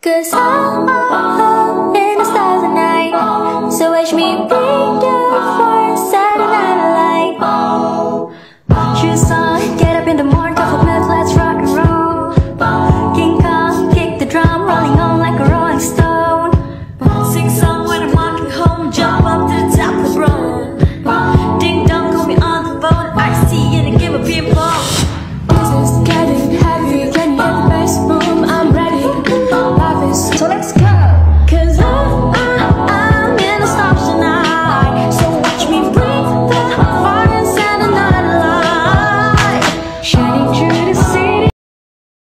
'Cause I'm in the stars at night. So watch me be